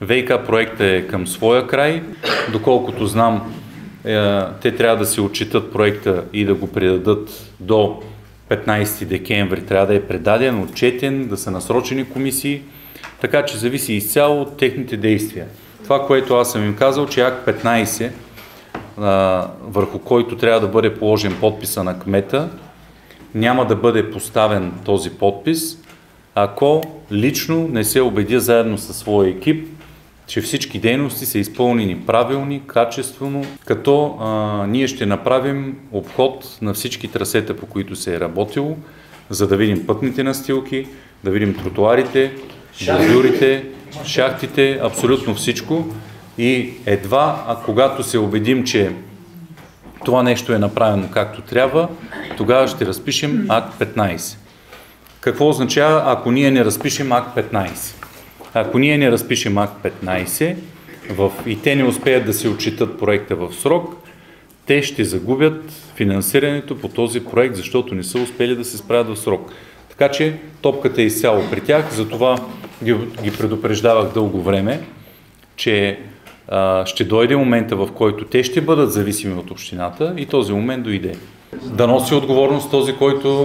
ВиК проектът е към своя край. Доколкото знам, те трябва да се отчитат проекта и да го предадат до 15 декември. Трябва да е предаден, отчетен, да са насрочени комисии. Така че зависи изцяло от техните действия. Това, което аз съм им казал, че Акт 15, върху който трябва да бъде положен подписа на кмета, няма да бъде поставен този подпис, ако лично не се убедя заедно със своя екип, че всички дейности са изпълнени правилни, качествено, като ние ще направим обход на всички трасета, по които се е работило, за да видим пътните настилки, да видим тротуарите, бордюрите, шахтите, абсолютно всичко. И едва, когато се убедим, че това нещо е направено както трябва, тогава ще разпишем Акт 15. Какво означава, ако ние не разпишем Акт 15? Ако ние не разпишем Акт 15 и те не успеят да се отчитат проекта в срок, те ще загубят финансирането по този проект, защото не са успели да се справят в срок. Така че топката е изцяло при тях, затова ги предупреждавах дълго време, че ще дойде момента, в който те ще бъдат зависими от общината и този момент дойде. Да носи отговорност този,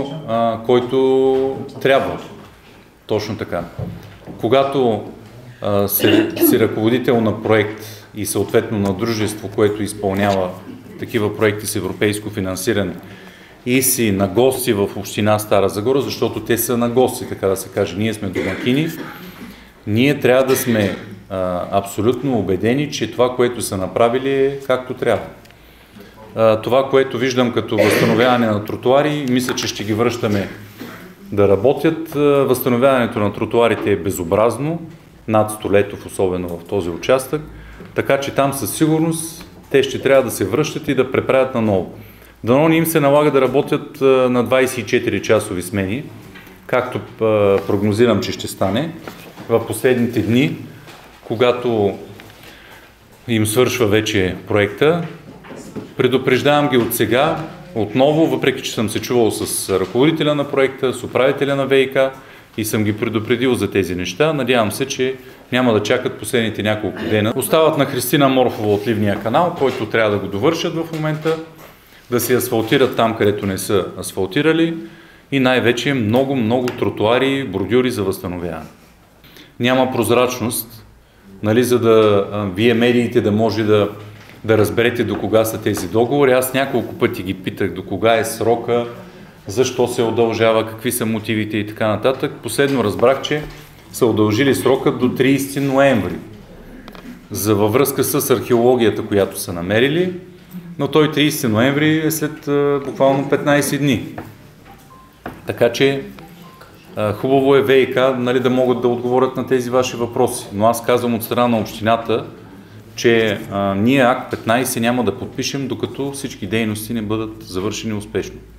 който трябва. Точно така. Когато си ръководител на проект и съответно на дружество, което изпълнява такива проекти с европейско финансиране и си на гости в община Стара Загора, защото те са на гости, така да се каже, ние сме домакини, ние трябва да сме абсолютно убедени, че това, което са направили е както трябва. Това, което виждам като възстановяване на тротуари, мисля, че ще ги връщаме да работят. Възстановяването на тротуарите е безобразно, над 100 летов, особено в този участък, така че там със сигурност те ще трябва да се връщат и да преправят наново. Дано не им се налага да работят на 24 часови смени, както прогнозирам, че ще стане в последните дни, когато им свършва вече проекта. Предупреждавам ги от сега, отново, въпреки че съм се чувал с ръководителя на проекта, с управителя на ВиК и съм ги предупредил за тези неща. Надявам се, че няма да чакат последните няколко дена. Остават на Христина Морфова отливния канал, който трябва да го довършат в момента, да се асфалтират там, където не са асфалтирали и най-вече много тротуари, бордюри за възстановяване. Няма прозрачност, нали, за да вие медиите да може да разберете до кога са тези договори. Аз няколко пъти ги питах до кога е срока, защо се удължава, какви са мотивите и така нататък. Последно разбрах, че са удължили срока до 30 ноември във връзка с археологията, която са намерили, но той 30 ноември е след буквално 15 дни. Така че хубаво е ВиК, нали, да могат да отговорят на тези ваши въпроси. Но аз казвам от страна на общината, че ние Акт 15 няма да подпишем, докато всички дейности не бъдат завършени успешно.